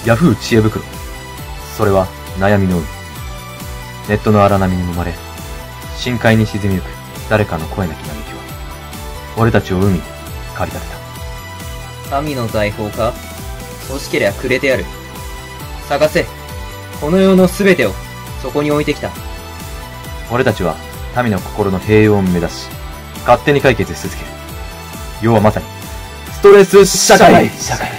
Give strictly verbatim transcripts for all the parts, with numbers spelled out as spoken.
ヤフー知恵袋。それは悩みの海。ネットの荒波に揉まれ、深海に沈みゆく誰かの声なき嘆きは、俺たちを海に駆り立てた。神の財宝か？欲しけりゃくれてやる。探せ。この世のすべてをそこに置いてきた。 俺たちは民の心の平穏を目指し、勝手に解決し続ける。要はまさに、ストレス社会社会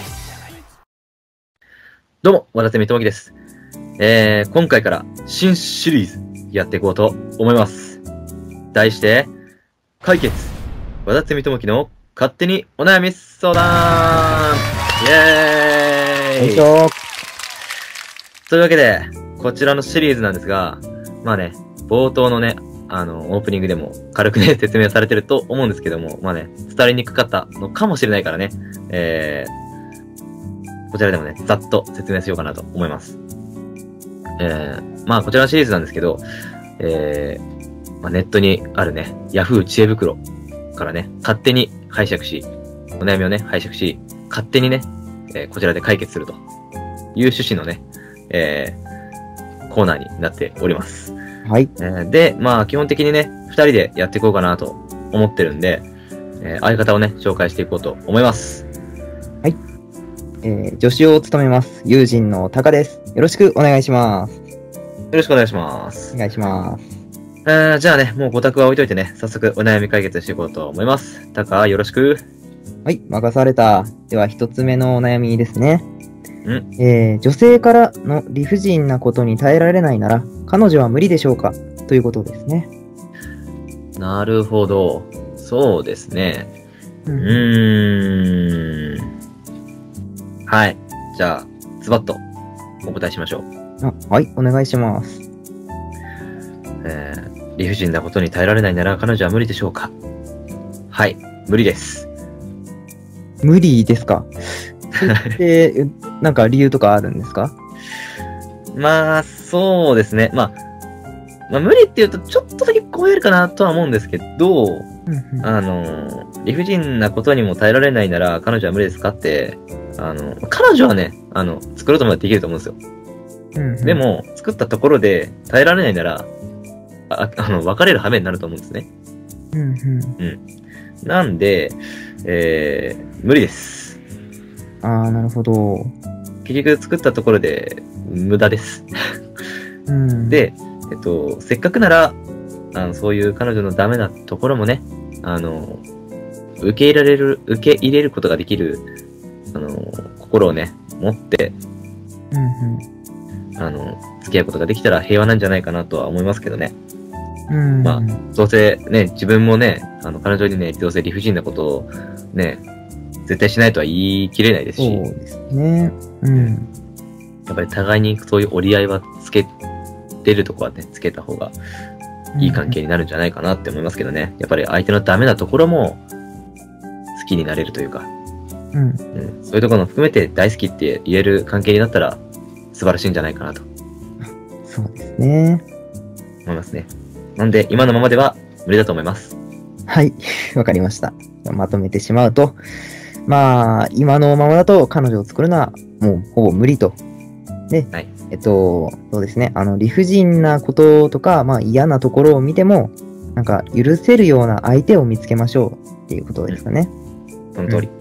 どうも、和田摘智樹です。えー、今回から新シリーズやっていこうと思います。題して、解決和田摘智樹の勝手にお悩み相談イェーイよいしょ。 というわけで、こちらのシリーズなんですが、まあね、冒頭のね、あの、オープニングでも軽くね、説明されてると思うんですけども、まあね、伝わりにくかったのかもしれないからね、えー、こちらでもね、ざっと説明しようかなと思います。えー、まあこちらのシリーズなんですけど、えー、まあ、ネットにあるね、ヤフー知恵袋からね、勝手に拝借し、お悩みをね、拝借し、勝手にね、えー、こちらで解決するという趣旨のね、えー、コーナーになっております。 はい。 えー、で、まあ基本的にね、二人でやっていこうかなと思ってるんで、えー、相方をね、紹介していこうと思います。 はい。えー、助手を務めます、友人のタカです。よろしくお願いします。よろしくお願いします。 お願いします。 えー、じゃあね、もうご択は置いといてね、早速お悩み解決していこうと思います。タカ、よろしく。 はい、任された。では一つ目のお悩みですね。 んえー、女性からの理不尽なことに耐えられないなら、彼女は無理でしょうかということですね。 なるほど。そうですね。ううんーん。はい。じゃあ、ズバッとお答えしましょう。 あ、はい、お願いします。 えー、理不尽なことに耐えられないなら彼女は無理でしょうか？はい、無理です。 無理ですか？で、なんか理由とかあるんですか？ まあ、そうですね。まあ、まあ、無理って言うとちょっとだけ超えるかなとは思うんですけど、 うんうん、 あの、理不尽なことにも耐えられないなら彼女は無理ですかって、あの、彼女はね、あの、作ろうと思えばできると思うんですよ。 うんうん、 でも、作ったところで耐えられないなら、あ、あの、別れる羽目になると思うんですね。 うんうん、 うん。なんで、えー、無理です。 ああ、なるほど。 結局作ったところで無駄です。 うん、 で、えっと、せっかくなら、あの、そういう彼女のダメなところもね、あの、受け入れられる、受け入れることができる、あの、心をね、持って、 うんうん、 あの、付き合うことができたら平和なんじゃないかなとは思いますけどね。 うん、 まあ、どうせね、自分もね、あの、彼女にね、どうせ理不尽なことをね、絶対しないとは言い切れないですし、 そうですね。うん。 やっぱり互いにそういう折り合いはつけてるとこはね、つけた方がいい関係になるんじゃないかなって思いますけどね。やっぱり相手のダメなところも好きになれるというか、 うん。 うん、そういうところも含めて大好きって言える関係になったら素晴らしいんじゃないかなとそうですね。 思いますね。なんで今のままでは無理だと思います。 はい。わかりました。まとめてしまうと、まあ、今のままだと彼女を作るのはもうほぼ無理と。で、 はい、 えっと、そうですね。あの、理不尽なこととか、まあ嫌なところを見ても、なんか許せるような相手を見つけましょうっていうことですかね。 その通り。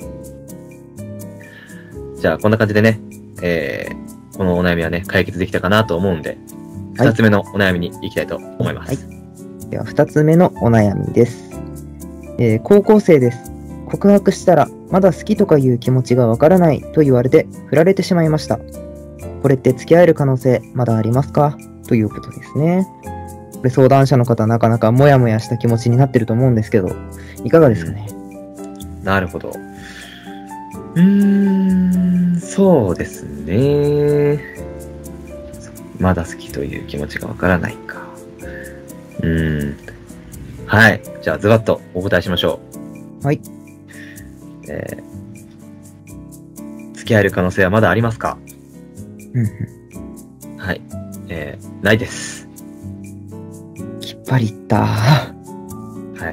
うん、じゃあ、こんな感じでね、えー、このお悩みはね、解決できたかなと思うんで、二つ目のお悩みに行きたいと思います。はいはい、では、二つ目のお悩みです。えー、高校生です。告白したら、まだ好きとかいう気持ちがわからないと言われて、振られてしまいました。これって付き合える可能性、まだありますかということですね。これ相談者の方、なかなかモヤモヤした気持ちになってると思うんですけど、いかがですかね。 うん、なるほど。うーん、そうですね。まだ好きという気持ちがわからないか。うーん。はい。じゃあ、ズバッとお答えしましょう。はい。 えー、付き合える可能性はまだありますか？ うん、 はい。えー、ないです。 きっぱり言った。 はい。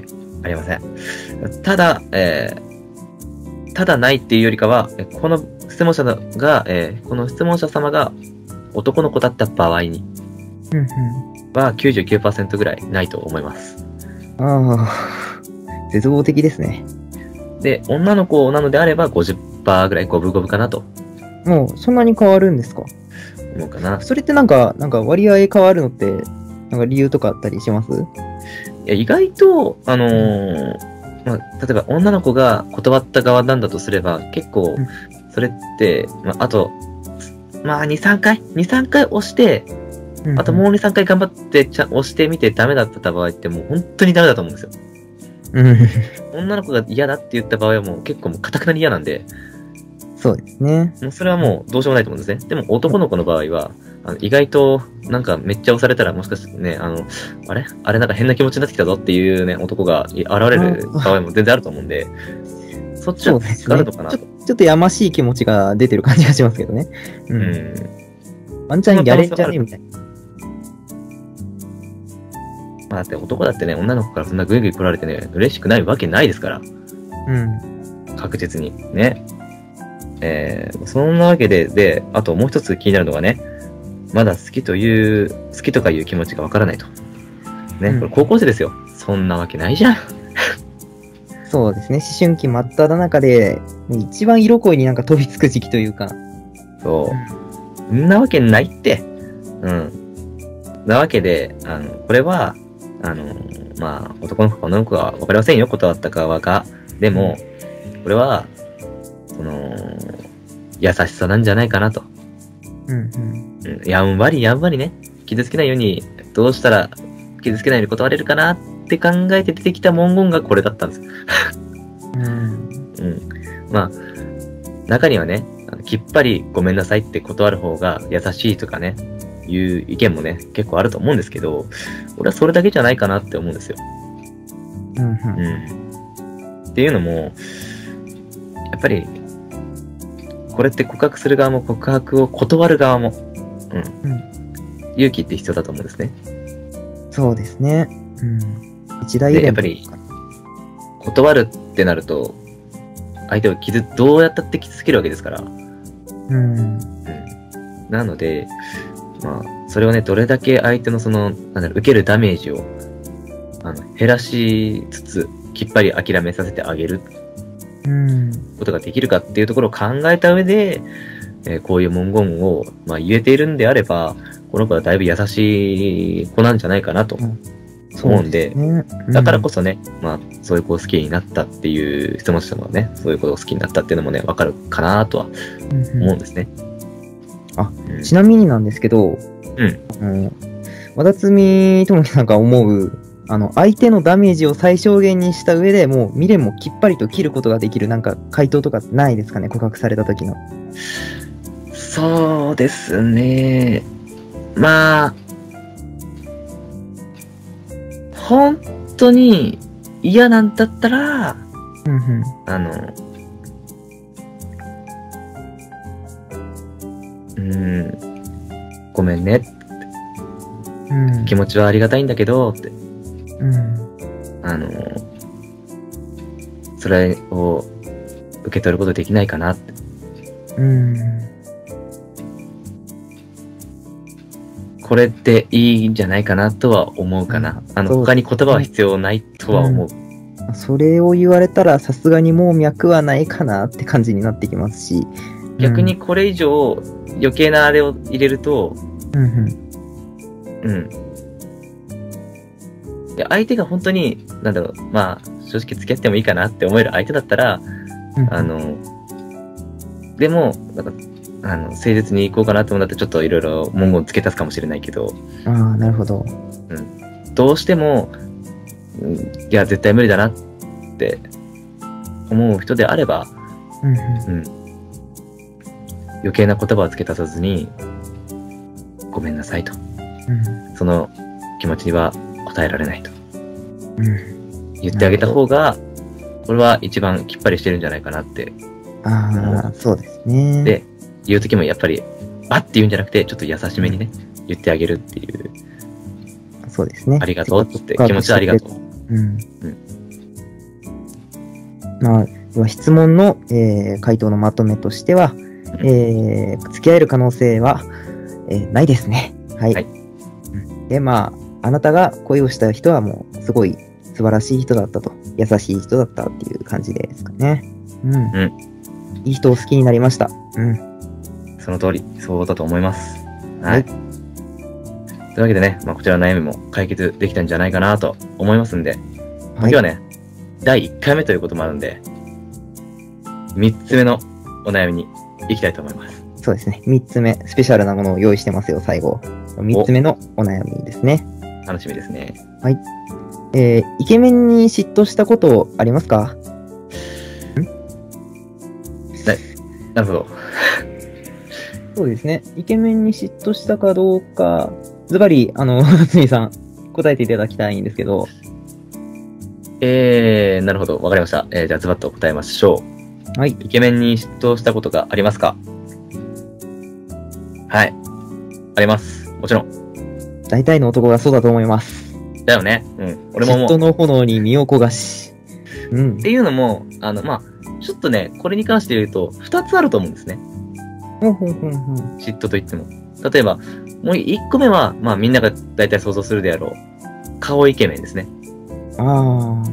ありません。ただ、えー、ただないっていうよりかは、この二質問者が、えーこの質問者様が男の子だった場合にうんうん。 はきゅうじゅうきゅうパーセントぐらいないと思います。 ああ、絶望的ですね。 で、女の子なのであれば ごじゅっパーセント ぐらい五分五分かなともう、そんなに変わるんですか？ 思うかな。 それってなんか、なんか割合変わるのって、なんか理由とかあったりします？ いや、意外と、あのーまあ、例えば女の子が断った側なんだとすれば、結構うん、 それって、まあ、あと、まあ、に、さんかい ?に、さんかい押して、あともうに、さんかい頑張ってちゃ押してみてダメだった場合ってもう本当にダメだと思うんですよ。 うん。うん。 女の子が嫌だって言った場合はもう結構もう堅くなり嫌なんで、 そうですね。 もうそれはもうどうしようもないと思うんですね。でも男の子の場合は、あの意外となんかめっちゃ押されたらもしかしてね、あの、あれあれなんか変な気持ちになってきたぞっていうね、男が現れる場合も全然あると思うんで、そっちはそうですね。 あるのかなちょちょっとやましい気持ちが出てる感じがしますけどね。う。 うんん。 ワンチャンやれんじゃねみたいな。 まあだって男だってね、女の子からそんなグイグイ来られてね、嬉しくないわけないですから。 うん。 確実に。ね。えー、そんなわけで、で、あともう一つ気になるのがね、まだ好きという、好きとかいう気持ちがわからないと。ね、 うんこれ高校生ですよ。そんなわけないじゃん。 そうですね。思春期真っ只中で、一番色恋になんか飛びつく時期というか。 そう。そんなわけないって。うん。なわけで、あの、これは、あの、まあ、男の子か女の子かわかりませんよ、断った側が。でも、これは、その、優しさなんじゃないかなと。 うんうん。 うん、やんわりやんわりね、傷つけないように、どうしたら傷つけないように断れるかなって考えて出てきた文言がこれだったんです。 うん。 うん。まあ、中にはね、あのきっぱりごめんなさいって断る方が優しいとかね、いう意見もね、結構あると思うんですけど、俺はそれだけじゃないかなって思うんですよ。 うんうん。 うん。っていうのも、やっぱり、これって告白する側も告白を断る側も、うん。 うん勇気って必要だと思うんですね。 そうですね。うん。一大イで、 ベントやっぱり、断るってなると、相手を傷、どうやったって傷つけるわけですから。 うん。 うん。なので、まあ、それをね、どれだけ相手のその、なんだろう、受けるダメージを、あの、減らしつつ、きっぱり諦めさせてあげるうん。 ことができるかっていうところを考えた上で、えーこういう文言を、まあ、言えているんであれば、この子はだいぶ優しい子なんじゃないかなと思うんで、 ね、 だからこそね、まあ、そういう子を好きになったっていう質問者もね、そういう子を好きになったっていうのもね、わかるかなとはそ思うんですね。 あうん、 ちなみになんですけど、 うん。 あの和田摘智樹さんが思う、あの、相手のダメージを最小限にした上でもう未練もきっぱりと切ることができるなんか回答とかないですかね、告白された時の。 そうですね。まあ、本当に嫌なんだったら、 うんうん。 あの、うーん、ごめんね。 うん。 気持ちはありがたいんだけど、って、 うん。 あの、それを受け取ることできないかなって。 うん。 これっていいんじゃないかなとは思うかな。あの、 そう他に言葉は必要ないとは思う。 それを言われたらさすがにもう脈はないかなって感じになってきますし。 逆にこれ以上余計なあれを入れると、 うんうん。 うん。いや、相手が本当に、なんだろう、まあ、正直付き合ってもいいかなって思える相手だったら、 うんうんあの、でも、なんか、あの、誠実に行こうかなと思うんだったらちょっといろいろ文言付け足すかもしれないけど、 ああ、なるほど。 どうしても、うんいや、絶対無理だなって思う人であれば、 うんうん。 うん。余計な言葉を付け足さずに、ごめんなさいと。 うんその気持ちには応えられないとうん。 言ってあげた方が、これは一番きっぱりしてるんじゃないかなって。 ああ、そうですね。 で、言うときもやっぱり、バッて言うんじゃなくて、ちょっと優しめにね、言ってあげるっていう、 そうですね。 ありがとうって、気持ちはありがとう。 うん。 うんまあ、要は質問の、えー回答のまとめとしては、 えー、付き合える可能性は、えーないですね。はい。 はいうんで、まあ、あなたが恋をした人はもう、すごい素晴らしい人だったと。優しい人だったっていう感じですかね。うん。 うんいい人を好きになりました。うん。 その通り、そうだと思います。は。 はいいというわけでね、まあ、こちらの悩みも解決できたんじゃないかなと思いますんで、まあ今日はね、だいいっかいめということもあるんで、みっつめのお悩みに行きたいと思います。 そうですね。みっつめ、スペシャルなものを用意してますよ、最後。みっつめのお悩みですね。 楽しみですね。 えー、イケメンに嫉妬したことありますか？ なるほど。 そうですね。イケメンに嫉妬したかどうか、ズバリ、あの、つみさん、答えていただきたいんですけど、 えー、なるほど。わかりました。えー、じゃあズバッと答えましょう。 はい。 イケメンに嫉妬したことがありますか？はい。あります。もちろん。 大体の男がそうだと思います。 だよね。うん。俺も思う。 嫉妬の炎に身を焦がし。うんっ。ていうのも、あの、まあ、ちょっとね、これに関して言うと、二つあると思うんですね。 ほんほんほんほん。 嫉妬と言っても。例えば、もう一個目は、まあみんなが大体想像するであろう。顔イケメンですね。 あ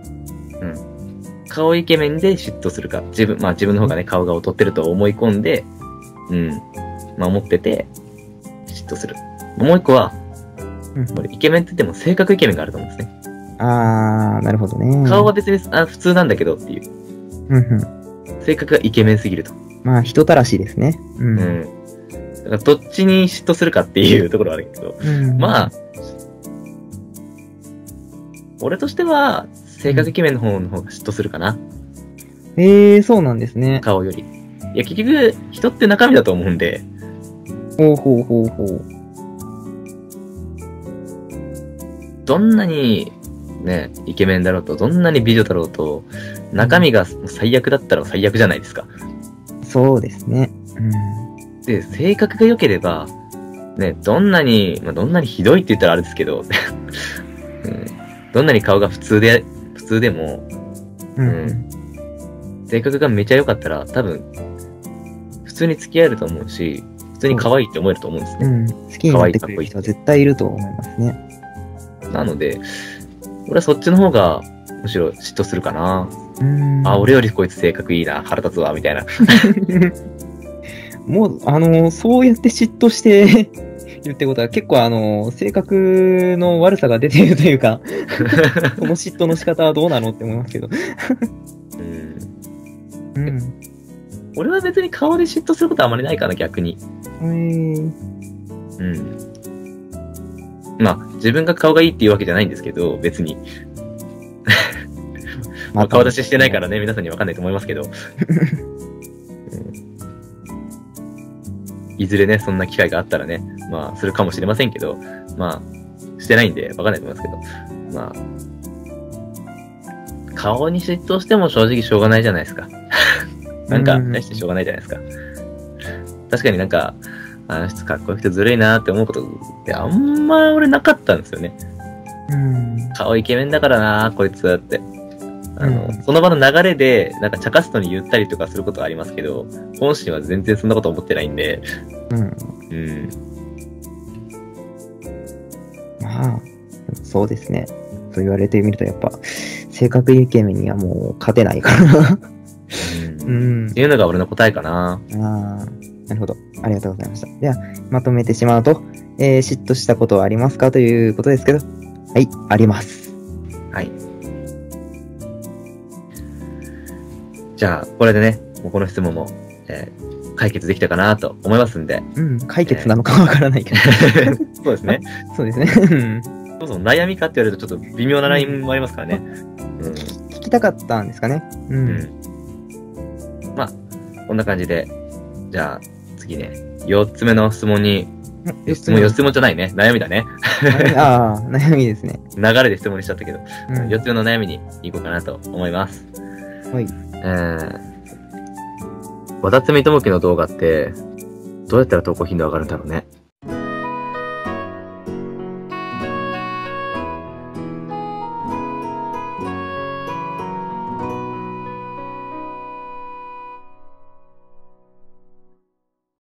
顔イケメンで嫉妬するか。自分、まあ自分の方がね、顔が劣ってると思い込んで、うん。まあ思ってて、嫉妬する。もう一個は、 うんこれイケメンって言っても性格イケメンがあると思うんですね。 あ。あー、なるほどね。 顔は別にあ普通なんだけどっていう。 うんうん。 性格がイケメンすぎると。 まあ、人たらしいですね。う。 うんん。だからどっちに嫉妬するかっていうところはあるけど、 うん、 まあ、俺としては、性格イケメンの方の方が嫉妬するかな。 えー、そうなんですね。 顔より。いや、結局、人って中身だと思うんで、 ほうほうほうほう。 どんなに、ね、イケメンだろうと、どんなに美女だろうと、中身が最悪だったら最悪じゃないですか。 そうですね。うん。 で、性格が良ければ、ね、どんなに、まあ、どんなにひどいって言ったらあれですけど、うん、どんなに顔が普通で、普通でも、 うん。 うん性格がめちゃ良かったら、多分、普通に付き合えると思うし、普通に可愛いって思えると思うんですね。 うん。好きになってくれる人は絶対いると思いますね。 なので、俺はそっちの方が、むしろ嫉妬するかな。 うん。 あ、俺よりこいつ性格いいな、腹立つわ、みたいな。 もう、あの、そうやって嫉妬しているってことは結構あの、性格の悪さが出ているというか、この嫉妬の仕方はどうなのって思いますけど。 うんうん。 俺は別に顔で嫉妬することはあまりないかな、逆に。 えー、 うん。まあ、自分が顔がいいっていうわけじゃないんですけど、別に。まあ、顔出ししてないからね、皆さんにわかんないと思いますけど。うんいずれね、そんな機会があったらね、まあ、するかもしれませんけど、まあ、してないんでわかんないと思いますけど、まあ、顔に嫉妬しても正直しょうがないじゃないですか。なんか、 うん大してしょうがないじゃないですか。確かになんか、あの人かっこよくてずるいなって思うことってあんま俺なかったんですよね。 うん。 顔イケメンだからなこいつって。あの、 うんその場の流れで、なんか茶化すのに言ったりとかすることはありますけど、本心は全然そんなこと思ってないんで、 うん。 うん。 まあ、そうですね。そう言われてみると、やっぱ、性格イケメンにはもう勝てないからな。 うんうんっていうのが俺の答えかな。 ああ、なるほど。ありがとうございました。では、まとめてしまうと、えー、嫉妬したことはありますかということですけど、はい、あります。 はい。じゃあ、これでね、もうこの質問も、えー解決できたかなと思いますんで。 うん、解決なのかわからないけど。 そうですね。 そうですね。うんそうそう、悩みかって言われるとちょっと微妙なラインもありますからね。 聞きたかったんですかね。う。 うん。うんん。まあ、こんな感じで、じゃあ、次ね、四つ目の質問に、え質問、四つ目じゃないね。悩みだね。 ああ、悩みですね。 流れで質問にしちゃったけど、 うん四つ目の悩みに行こうかなと思います。 はい。 えー、わたつみともきの動画って、どうやったら投稿頻度上がるんだろうね。